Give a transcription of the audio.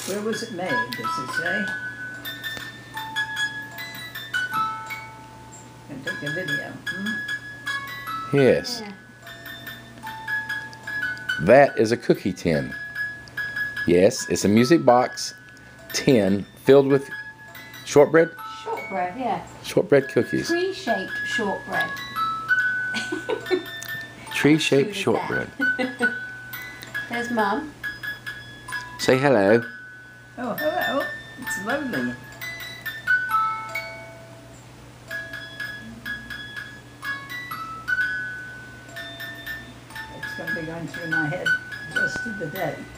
Where was it made, does it say? Can take a video. Yes. Yeah. That is a cookie tin. Yes, it's a music box tin filled with shortbread? Shortbread, yeah. Shortbread cookies. Tree-shaped shortbread. Tree-shaped Cute as shortbread. that. There's Mum. Say hello. Oh, hello. It's lovely. It's going to be going through my head just of the day.